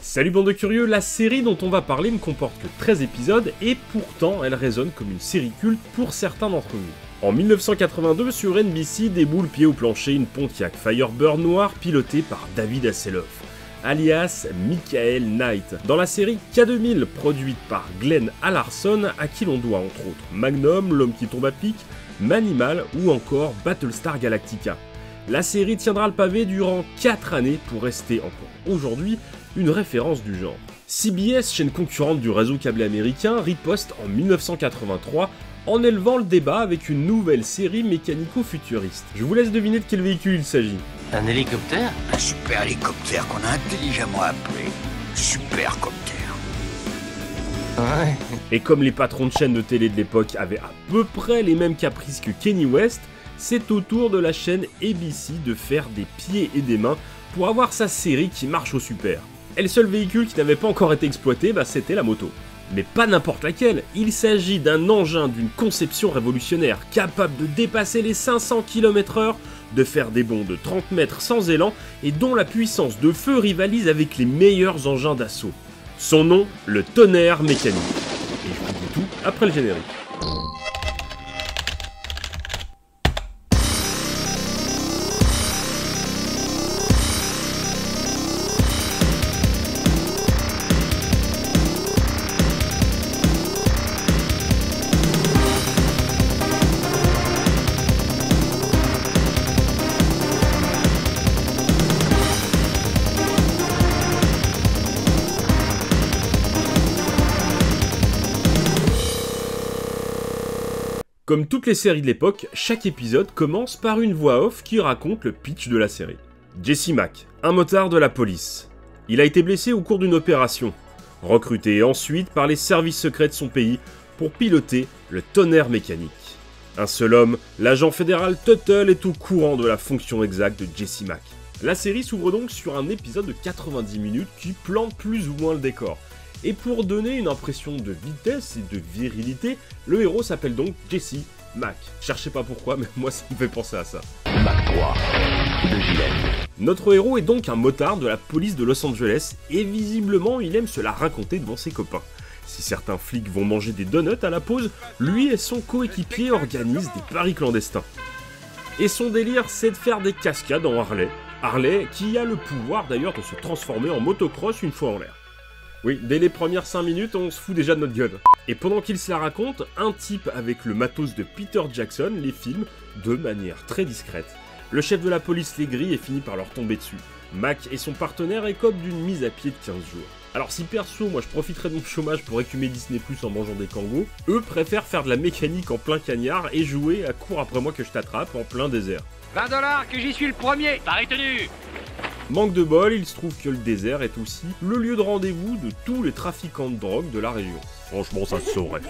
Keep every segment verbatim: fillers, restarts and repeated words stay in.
Salut bande de curieux, la série dont on va parler ne comporte que treize épisodes et pourtant elle résonne comme une série culte pour certains d'entre vous. En mille neuf cent quatre-vingt-deux, sur N B C déboule pied au plancher une Pontiac Firebird noire pilotée par David Hasselhoff, alias Michael Knight, dans la série K deux mille, produite par Glenn Hallarson, à qui l'on doit entre autres Magnum, L'homme qui tombe à pic, Manimal ou encore Battlestar Galactica. La série tiendra le pavé durant quatre années pour rester encore aujourd'hui une référence du genre. C B S, chaîne concurrente du réseau câblé américain, riposte en mille neuf cent quatre-vingt-trois en élevant le débat avec une nouvelle série mécanico-futuriste. Je vous laisse deviner de quel véhicule il s'agit. Un hélicoptère? Un super hélicoptère qu'on a intelligemment appelé Supercopter. Ouais. Et comme les patrons de chaînes de télé de l'époque avaient à peu près les mêmes caprices que Kanye West, c'est au tour de la chaîne A B C de faire des pieds et des mains pour avoir sa série qui marche au super. Et le seul véhicule qui n'avait pas encore été exploité, bah c'était la moto. Mais pas n'importe laquelle, il s'agit d'un engin d'une conception révolutionnaire, capable de dépasser les cinq cents kilomètres heure, de faire des bonds de trente mètres sans élan, et dont la puissance de feu rivalise avec les meilleurs engins d'assaut. Son nom, le tonnerre mécanique. Et je vous dis tout après le générique. Comme toutes les séries de l'époque, chaque épisode commence par une voix off qui raconte le pitch de la série. Jesse Mack, un motard de la police. Il a été blessé au cours d'une opération, recruté ensuite par les services secrets de son pays pour piloter le tonnerre mécanique. Un seul homme, l'agent fédéral Tuttle, est au courant de la fonction exacte de Jesse Mack. La série s'ouvre donc sur un épisode de quatre-vingt-dix minutes qui plante plus ou moins le décor. Et pour donner une impression de vitesse et de virilité, le héros s'appelle donc Jesse Mack. Cherchez pas pourquoi, mais moi ça me fait penser à ça. Mac trois, de gilet. Notre héros est donc un motard de la police de Los Angeles, et visiblement il aime se la raconter devant ses copains. Si certains flics vont manger des donuts à la pause, lui et son coéquipier organisent des paris clandestins. Et son délire, c'est de faire des cascades en Harley. Harley qui a le pouvoir d'ailleurs de se transformer en motocross une fois en l'air. Oui, dès les premières cinq minutes, on se fout déjà de notre gueule. Et pendant qu'il se la raconte, un type avec le matos de Peter Jackson les filme de manière très discrète. Le chef de la police les grille et finit par leur tomber dessus. Mack et son partenaire écopent d'une mise à pied de quinze jours. Alors si perso, moi je profiterais de mon chômage pour écumer Disney plus en mangeant des kangos, eux préfèrent faire de la mécanique en plein cagnard et jouer à cours après moi que je t'attrape en plein désert. vingt dollars que j'y suis le premier. Paris tenu. Manque de bol, il se trouve que le désert est aussi le lieu de rendez-vous de tous les trafiquants de drogue de la région. Franchement, ça se saurait.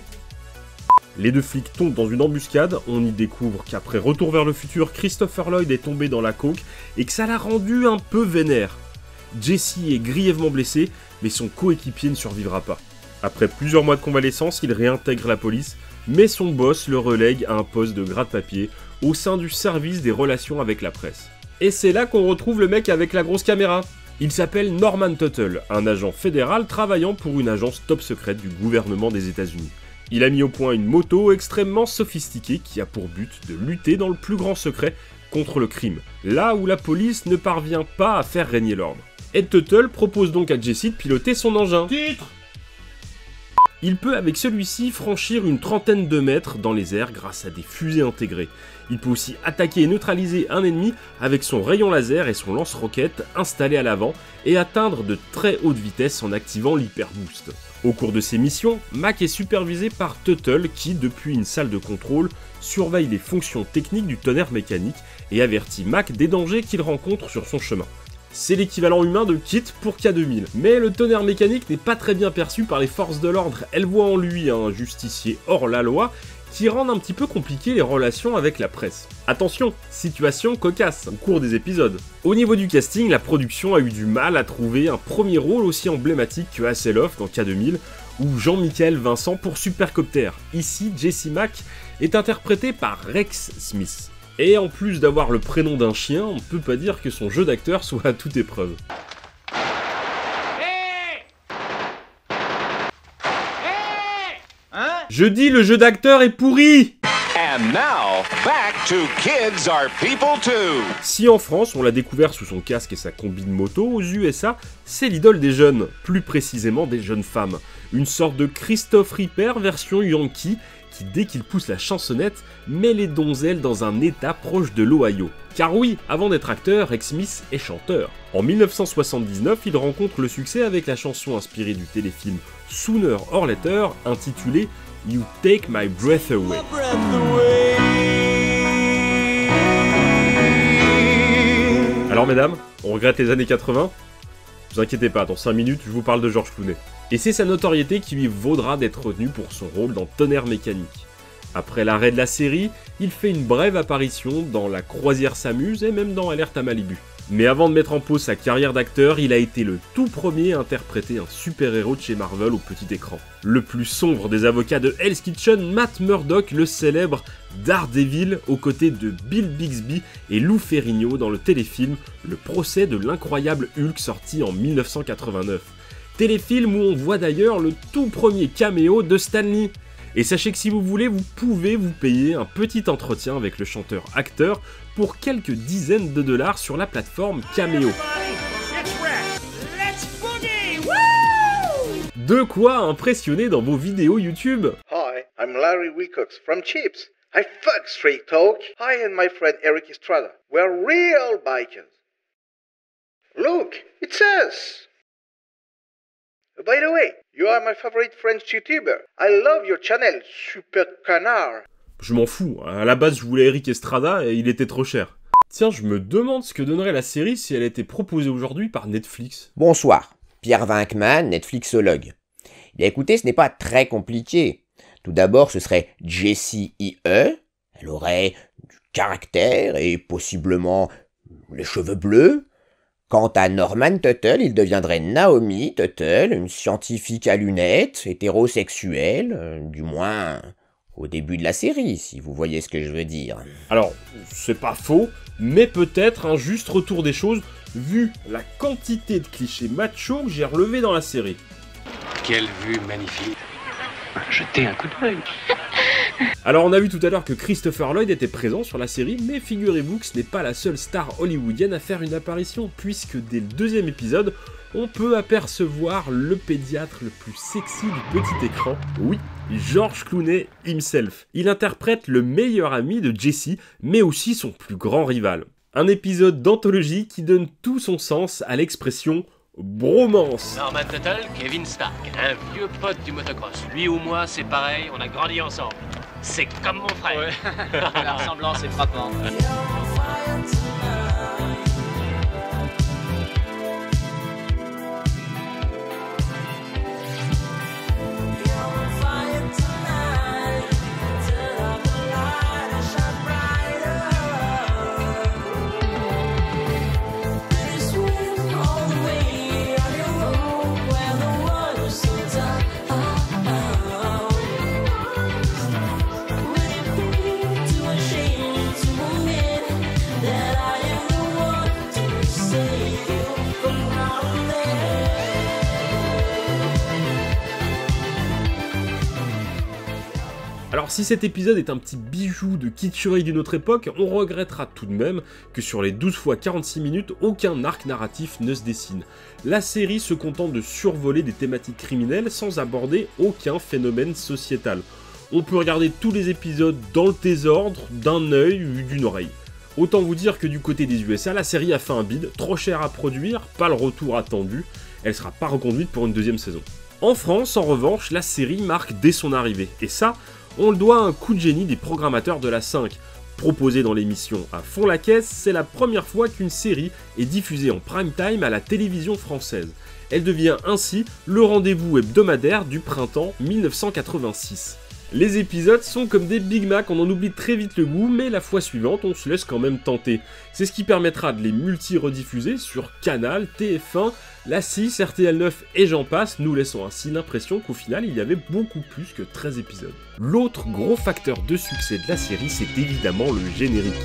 Les deux flics tombent dans une embuscade, on y découvre qu'après Retour vers le futur, Christopher Lloyd est tombé dans la coke et que ça l'a rendu un peu vénère. Jesse est grièvement blessé, mais son coéquipier ne survivra pas. Après plusieurs mois de convalescence, il réintègre la police, mais son boss le relègue à un poste de gratte-papier au sein du service des relations avec la presse. Et c'est là qu'on retrouve le mec avec la grosse caméra. Il s'appelle Norman Tuttle, un agent fédéral travaillant pour une agence top secrète du gouvernement des États-Unis. Il a mis au point une moto extrêmement sophistiquée qui a pour but de lutter dans le plus grand secret contre le crime, là où la police ne parvient pas à faire régner l'ordre. Et Tuttle propose donc à Jesse de piloter son engin. Titre ! Il peut avec celui-ci franchir une trentaine de mètres dans les airs grâce à des fusées intégrées. Il peut aussi attaquer et neutraliser un ennemi avec son rayon laser et son lance-roquette installé à l'avant et atteindre de très hautes vitesses en activant l'hyperboost. Au cours de ses missions, Mack est supervisé par Tuttle qui, depuis une salle de contrôle, surveille les fonctions techniques du tonnerre mécanique et avertit Mack des dangers qu'il rencontre sur son chemin. C'est l'équivalent humain de Kit pour K deux mille. Mais le tonnerre mécanique n'est pas très bien perçu par les forces de l'ordre. Elles voient en lui un justicier hors la loi qui rendent un petit peu compliquées les relations avec la presse. Attention, situation cocasse au cours des épisodes. Au niveau du casting, la production a eu du mal à trouver un premier rôle aussi emblématique que Hasselhoff dans K deux mille ou Jean-Michel Vincent pour Supercopter. Ici, Jesse Mack est interprété par Rex Smith. Et en plus d'avoir le prénom d'un chien, on peut pas dire que son jeu d'acteur soit à toute épreuve. Hé, Je dis le jeu d'acteur est pourri. And now, back to Kids Are People Too. Si en France on l'a découvert sous son casque et sa combine moto, aux U S A, c'est l'idole des jeunes, plus précisément des jeunes femmes. Une sorte de Christophe Ripper version Yankee, qui dès qu'il pousse la chansonnette, met les donzelles dans un état proche de l'Ohio. Car oui, avant d'être acteur, Rex Smith est chanteur. En mille neuf cent soixante-dix-neuf, il rencontre le succès avec la chanson inspirée du téléfilm Sooner or Later, intitulée You Take My Breath Away. Alors mesdames, on regrette les années quatre-vingts? Ne vous inquiétez pas, dans cinq minutes, je vous parle de George Clooney. Et c'est sa notoriété qui lui vaudra d'être retenu pour son rôle dans Tonnerre Mécanique. Après l'arrêt de la série, il fait une brève apparition dans La Croisière s'amuse et même dans Alerte à Malibu. Mais avant de mettre en pause sa carrière d'acteur, il a été le tout premier à interpréter un super-héros de chez Marvel au petit écran. Le plus sombre des avocats de Hell's Kitchen, Matt Murdock le célèbre Daredevil aux côtés de Bill Bixby et Lou Ferrigno dans le téléfilm Le procès de l'incroyable Hulk sorti en mille neuf cent quatre-vingt-neuf. Téléfilm où on voit d'ailleurs le tout premier caméo de Stan Lee. Et sachez que si vous voulez, vous pouvez vous payer un petit entretien avec le chanteur-acteur pour quelques dizaines de dollars sur la plateforme Cameo. De quoi impressionner dans vos vidéos YouTube. Hi, I'm Larry Wilcox from Chips. I fuck straight talk. I and my friend Eric Estrada. We're real bikers. Look, it's us. By the way, you are my favorite French YouTuber. I love your channel, Super Canard. Je m'en fous, à la base je voulais Eric Estrada et il était trop cher. Tiens, je me demande ce que donnerait la série si elle était proposée aujourd'hui par Netflix. Bonsoir, Pierre Vinkman, Netflixologue. Eh bien écoutez, ce n'est pas très compliqué. Tout d'abord, ce serait Jessie I E. Elle aurait du caractère et possiblement les cheveux bleus. Quant à Norman Tuttle, il deviendrait Naomi Tuttle, une scientifique à lunettes, hétérosexuelle, euh, du moins au début de la série, si vous voyez ce que je veux dire. Alors, c'est pas faux, mais peut-être un juste retour des choses, vu la quantité de clichés machos que j'ai relevés dans la série. Quelle vue magnifique. Jetez un coup d'œil. Alors on a vu tout à l'heure que Christopher Lloyd était présent sur la série, mais figurez-vous que ce n'est pas la seule star hollywoodienne à faire une apparition, puisque dès le deuxième épisode, on peut apercevoir le pédiatre le plus sexy du petit écran, oui, George Clooney himself. Il interprète le meilleur ami de Jessie, mais aussi son plus grand rival. Un épisode d'anthologie qui donne tout son sens à l'expression bromance. Norman Tuttle, Kevin Stark, un vieux pote du motocross. Lui ou moi, c'est pareil, on a grandi ensemble. C'est comme mon frère. Ouais. La ressemblance est frappante. Alors si cet épisode est un petit bijou de kitscherie d'une autre époque, on regrettera tout de même que sur les douze fois quarante-six minutes, aucun arc narratif ne se dessine. La série se contente de survoler des thématiques criminelles sans aborder aucun phénomène sociétal. On peut regarder tous les épisodes dans le désordre, d'un œil ou d'une oreille. Autant vous dire que du côté des U S A, la série a fait un bide, trop cher à produire, pas le retour attendu, elle sera pas reconduite pour une deuxième saison. En France, en revanche, la série marque dès son arrivée, et ça, on le doit à un coup de génie des programmateurs de la cinq. Proposée dans l'émission À fond la caisse, c'est la première fois qu'une série est diffusée en prime time à la télévision française. Elle devient ainsi le rendez-vous hebdomadaire du printemps mille neuf cent quatre-vingt-six. Les épisodes sont comme des Big Mac, on en oublie très vite le goût, mais la fois suivante, on se laisse quand même tenter. C'est ce qui permettra de les multi-rediffuser sur Canal, T F un, la six, R T L neuf et j'en passe, nous laissant ainsi l'impression qu'au final, il y avait beaucoup plus que treize épisodes. L'autre gros facteur de succès de la série, c'est évidemment le générique.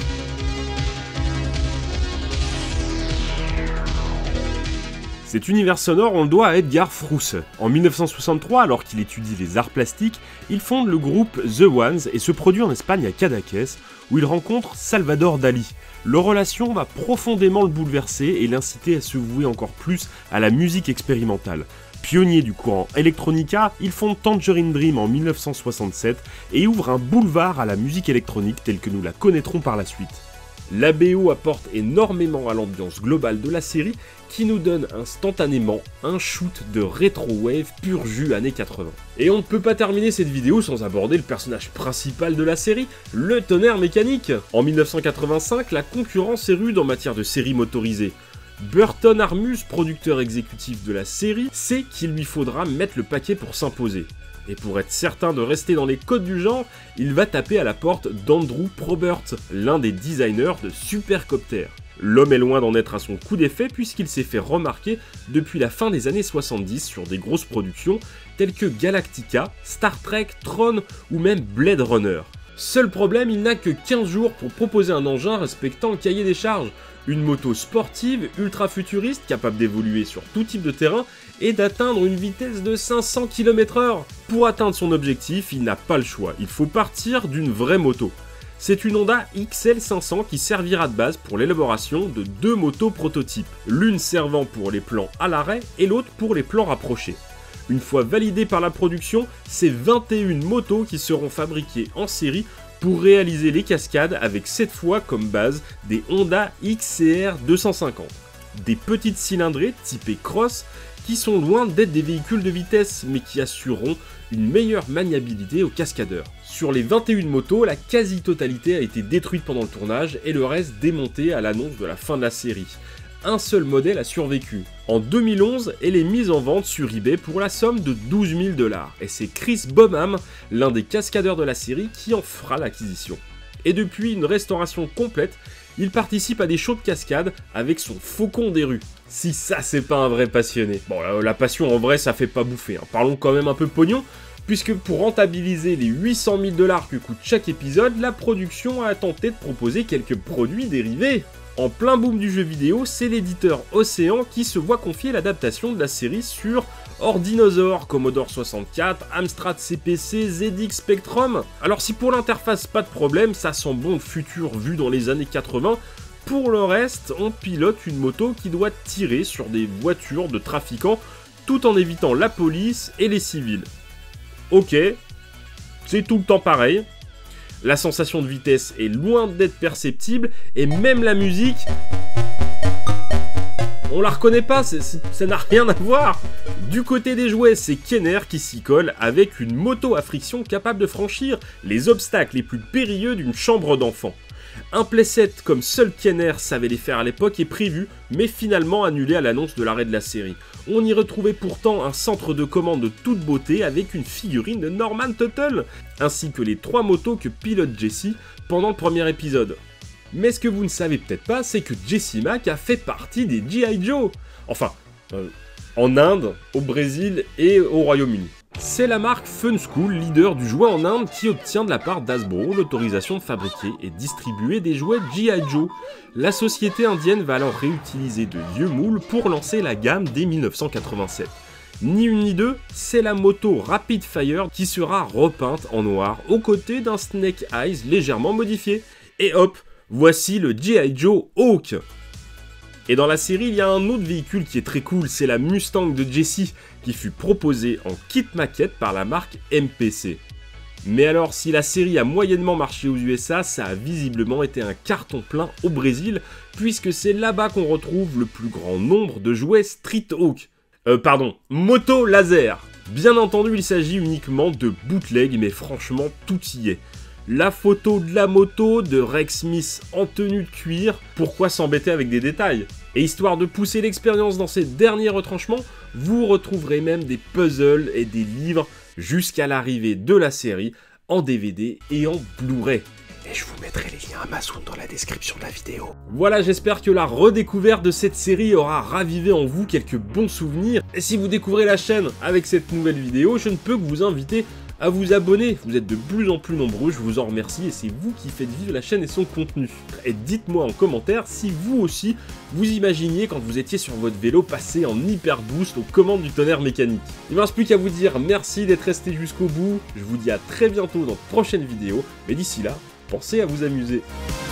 Cet univers sonore, on le doit à Edgar Frousse. En mille neuf cent soixante-trois, alors qu'il étudie les arts plastiques, il fonde le groupe The Ones et se produit en Espagne à Cadaqués, où il rencontre Salvador Dali. Leur relation va profondément le bouleverser et l'inciter à se vouer encore plus à la musique expérimentale. Pionnier du courant electronica, il fonde Tangerine Dream en mille neuf cent soixante-sept et ouvre un boulevard à la musique électronique telle que nous la connaîtrons par la suite. La B O apporte énormément à l'ambiance globale de la série qui nous donne instantanément un shoot de rétro-wave pur jus années quatre-vingts. Et on ne peut pas terminer cette vidéo sans aborder le personnage principal de la série, le tonnerre mécanique. En mille neuf cent quatre-vingt-cinq, la concurrence est rude en matière de séries motorisées. Burton Armus, producteur exécutif de la série, sait qu'il lui faudra mettre le paquet pour s'imposer. Et pour être certain de rester dans les codes du genre, il va taper à la porte d'Andrew Probert, l'un des designers de Supercopter. L'homme est loin d'en être à son coup d'effet puisqu'il s'est fait remarquer depuis la fin des années soixante-dix sur des grosses productions telles que Galactica, Star Trek, Tron ou même Blade Runner. Seul problème, il n'a que quinze jours pour proposer un engin respectant le cahier des charges. Une moto sportive, ultra futuriste, capable d'évoluer sur tout type de terrain et d'atteindre une vitesse de cinq cents kilomètres heure. Pour atteindre son objectif, il n'a pas le choix, il faut partir d'une vraie moto. C'est une Honda X L cinq cents qui servira de base pour l'élaboration de deux motos prototypes, l'une servant pour les plans à l'arrêt et l'autre pour les plans rapprochés. Une fois validée par la production, c'est vingt et une motos qui seront fabriquées en série pour réaliser les cascades avec cette fois comme base des Honda X C R deux cent cinquante. Des petites cylindrées typées cross qui sont loin d'être des véhicules de vitesse mais qui assureront une meilleure maniabilité aux cascadeurs. Sur les vingt et une motos, la quasi-totalité a été détruite pendant le tournage et le reste démonté à l'annonce de la fin de la série. Un seul modèle a survécu. En deux mille onze, elle est mise en vente sur eBay pour la somme de douze mille dollars. Et c'est Chris Bonham, l'un des cascadeurs de la série, qui en fera l'acquisition. Et depuis une restauration complète, il participe à des shows de cascade avec son Faucon des rues. Si ça c'est pas un vrai passionné. Bon, la, la passion en vrai ça fait pas bouffer, hein. Parlons quand même un peu pognon, puisque pour rentabiliser les huit cent mille dollars que coûte chaque épisode, la production a tenté de proposer quelques produits dérivés. En plein boom du jeu vidéo, c'est l'éditeur Océan qui se voit confier l'adaptation de la série sur Ordinosaur, Commodore soixante-quatre, Amstrad C P C, Z X Spectrum. Alors si pour l'interface pas de problème, ça sent bon le futur vu dans les années quatre-vingts, pour le reste, on pilote une moto qui doit tirer sur des voitures de trafiquants tout en évitant la police et les civils. Ok, c'est tout le temps pareil. La sensation de vitesse est loin d'être perceptible et même la musique, on la reconnaît pas, c'est, c'est, ça n'a rien à voir. Du côté des jouets, c'est Kenner qui s'y colle avec une moto à friction capable de franchir les obstacles les plus périlleux d'une chambre d'enfant. Un playset comme seul Kenner savait les faire à l'époque est prévu, mais finalement annulé à l'annonce de l'arrêt de la série. On y retrouvait pourtant un centre de commande de toute beauté avec une figurine de Norman Tuttle, ainsi que les trois motos que pilote Jesse pendant le premier épisode. Mais ce que vous ne savez peut-être pas, c'est que Jesse Mack a fait partie des G I Joe. Enfin, euh, en Inde, au Brésil et au Royaume-Uni. C'est la marque Fun School, leader du jouet en Inde, qui obtient de la part d'Hasbro l'autorisation de fabriquer et distribuer des jouets G I Joe. La société indienne va alors réutiliser de vieux moules pour lancer la gamme dès mille neuf cent quatre-vingt-sept. Ni une ni deux, c'est la moto Rapid Fire qui sera repeinte en noir aux côtés d'un Snake Eyes légèrement modifié. Et hop, voici le G I Joe Hawk. Et dans la série, il y a un autre véhicule qui est très cool, c'est la Mustang de Jesse, qui fut proposée en kit maquette par la marque M P C. Mais alors, si la série a moyennement marché aux U S A, ça a visiblement été un carton plein au Brésil, puisque c'est là-bas qu'on retrouve le plus grand nombre de jouets Street Hawk. Euh, pardon, moto laser. Bien entendu, il s'agit uniquement de bootleg, mais franchement, tout y est. La photo de la moto de Rex Smith en tenue de cuir, pourquoi s'embêter avec des détails? Et histoire de pousser l'expérience dans ses derniers retranchements, vous retrouverez même des puzzles et des livres jusqu'à l'arrivée de la série en D V D et en Blu-ray. Et je vous mettrai les liens Amazon dans la description de la vidéo. Voilà, j'espère que la redécouverte de cette série aura ravivé en vous quelques bons souvenirs. Et si vous découvrez la chaîne avec cette nouvelle vidéo, je ne peux que vous inviter à vous abonner, vous êtes de plus en plus nombreux, je vous en remercie et c'est vous qui faites vivre la chaîne et son contenu. Et dites-moi en commentaire si vous aussi, vous imaginiez quand vous étiez sur votre vélo passer en hyper boost aux commandes du tonnerre mécanique. Il ne me reste plus qu'à vous dire merci d'être resté jusqu'au bout, je vous dis à très bientôt dans de prochaines vidéos, mais d'ici là, pensez à vous amuser.